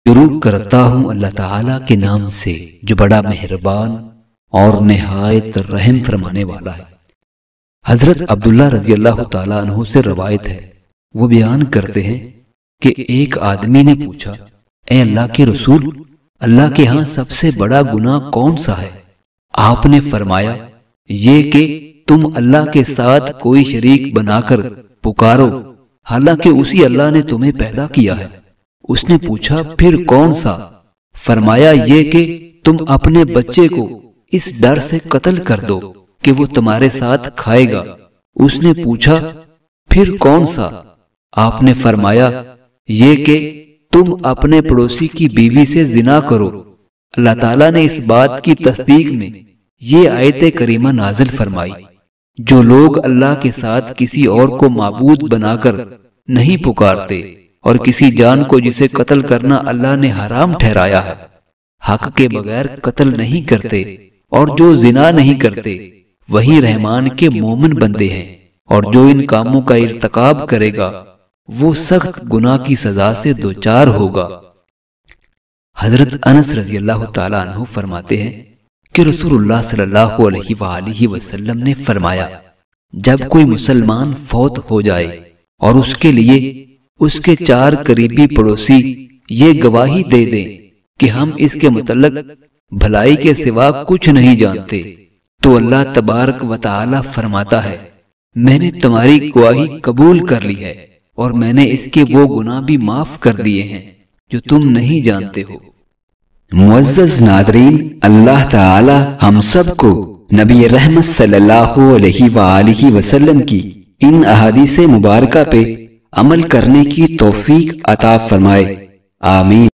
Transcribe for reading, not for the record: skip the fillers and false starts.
شروع کرتا ہوں اللہ تعالیٰ کے نام سے جو بڑا مہربان اور نہایت رحم فرمانے والا ہے۔ حضرت عبداللہ رضی اللہ تعالیٰ عنہ سے روایت ہے، وہ بیان کرتے ہیں کہ ایک آدمی نے پوچھا، اے اللہ کے رسول، اللہ کے ہاں سب سے بڑا گناہ کون سا ہے؟ آپ نے فرمایا، یہ کہ تم اللہ کے ساتھ کوئی شریک بنا کر پکارو حالانکہ اسی اللہ نے تمہیں پیدا کیا ہے۔ اس نے پوچھا، پھر کون سا؟ فرمایا، یہ کہ تم اپنے بچے کو اس ڈر سے قتل کر دو کہ وہ تمہارے ساتھ کھائے گا۔ اس نے پوچھا، پھر کون سا؟ آپ نے فرمایا، یہ کہ تم اپنے پڑوسی کی بیوی سے زنا کرو۔ اللہ تعالیٰ نے اس بات کی تصدیق میں یہ آیت کریمہ نازل فرمائی، جو لوگ اللہ کے ساتھ کسی اور کو معبود بنا کر نہیں پکارتے اور کسی جان کو جسے قتل کرنا اللہ نے حرام ٹھہرایا ہے، حق کے بغیر قتل نہیں کرتے، اور جو زنا نہیں کرتے وہی رحمان کے مومن بندے ہیں، اور جو ان کاموں کا ارتکاب کرے گا وہ سخت گناہ کی سزا سے دوچار ہوگا۔ حضرت انس رضی اللہ تعالیٰ عنہ فرماتے ہیں کہ رسول اللہ صلی اللہ علیہ وآلہ وسلم نے فرمایا، جب کوئی مسلمان فوت ہو جائے اور اس کے لیے اس کے 4 قریبی پڑوسی یہ گواہی دے دیں کہ ہم اس کے متعلق بھلائی کے سوا کچھ نہیں جانتے، تو اللہ تبارک و تعالی فرماتا ہے، میں نے تمہاری گواہی قبول کر لی ہے اور میں نے اس کے وہ گناہ بھی معاف کر دیے ہیں جو تم نہیں جانتے ہو۔ معزز ناظرین، اللہ تعالی ہم سب کو نبی رحمت صلی اللہ علیہ وآلہ وسلم کی ان احادیث مبارکہ پہ عمل کرنے کی توفیق عطا فرمائے، آمین۔